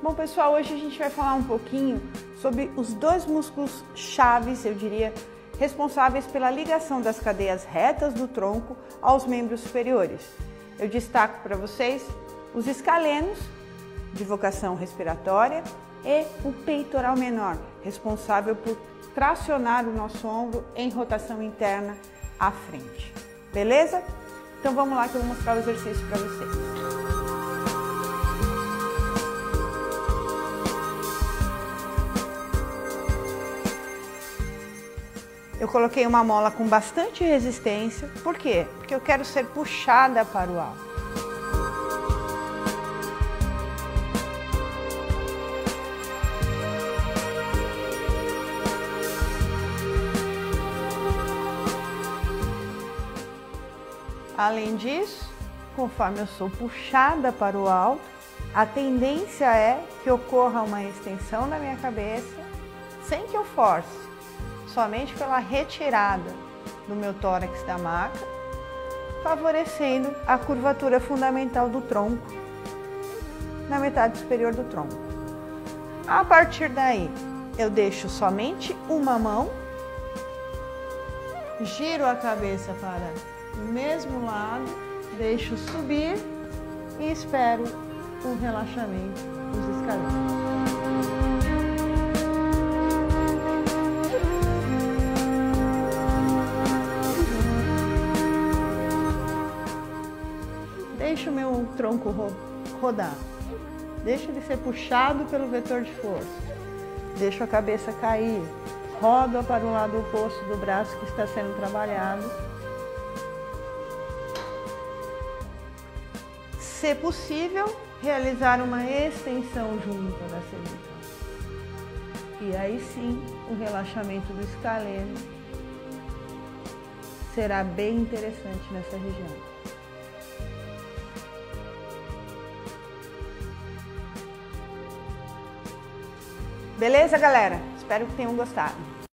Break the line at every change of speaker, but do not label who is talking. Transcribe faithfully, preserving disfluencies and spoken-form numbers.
Bom, pessoal, hoje a gente vai falar um pouquinho sobre os dois músculos chaves, eu diria, responsáveis pela ligação das cadeias retas do tronco aos membros superiores. Eu destaco para vocês os escalenos, de vocação respiratória, e o peitoral menor, responsável por tracionar o nosso ombro em rotação interna à frente. Beleza? Então vamos lá que eu vou mostrar o exercício para vocês. Eu coloquei uma mola com bastante resistência. Por quê? Porque eu quero ser puxada para o alto. Além disso, conforme eu sou puxada para o alto, a tendência é que ocorra uma extensão da minha cabeça sem que eu force. Somente pela retirada do meu tórax da maca, favorecendo a curvatura fundamental do tronco, na metade superior do tronco. A partir daí, eu deixo somente uma mão, giro a cabeça para o mesmo lado, deixo subir e espero o relaxamento dos escalenos. Deixo o meu tronco ro rodar, deixo ele ser puxado pelo vetor de força, deixo a cabeça cair, rodo para o lado oposto do braço que está sendo trabalhado. Se possível, realizar uma extensão junta da cervical. E aí sim, o relaxamento do escaleno será bem interessante nessa região. Beleza, galera? Espero que tenham gostado.